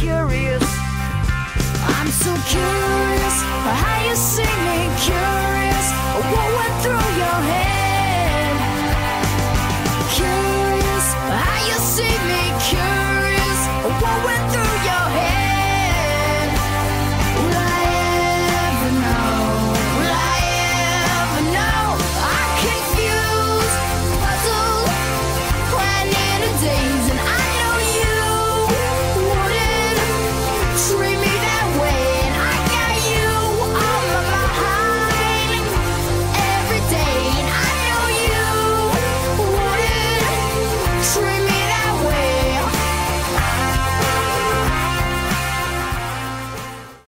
curious. I'm so curious how you see me, curious what went through your head. Curious how you see me, curious.